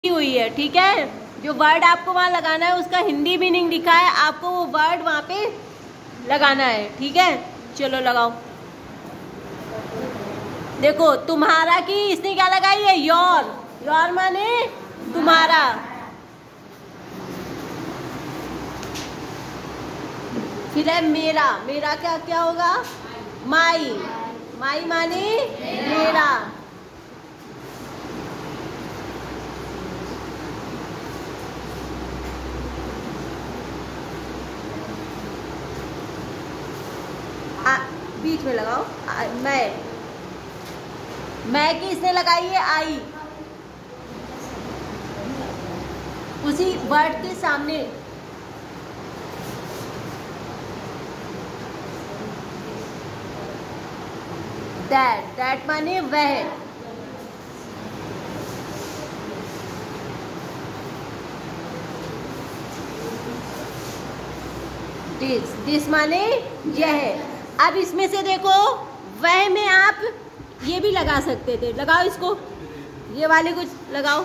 हुई है, ठीक है। जो वर्ड आपको वहाँ लगाना है उसका हिंदी मीनिंग लिखा है, आपको वो वर्ड वहाँ पे लगाना है, ठीक है। चलो लगाओ। देखो तुम्हारा की इसने क्या लगाई है, योर। योर माने तुम्हारा। फिर है मेरा। मेरा क्या क्या होगा, माई। माई माने मेरा। बीच में लगाओ। मैं की इसने लगाई है आई, उसी वर्ड के सामने। दैट। दैट माने वह। दिस। दिस माने यह। अब इसमें से देखो, वह में आप ये भी लगा सकते थे, लगाओ इसको, ये वाले कुछ लगाओ।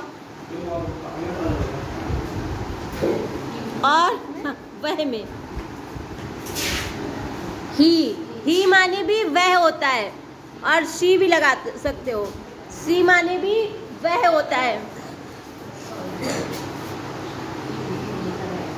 और वह में ही माने भी वह होता है, और शी भी लगा सकते हो। सी माने भी वह होता है।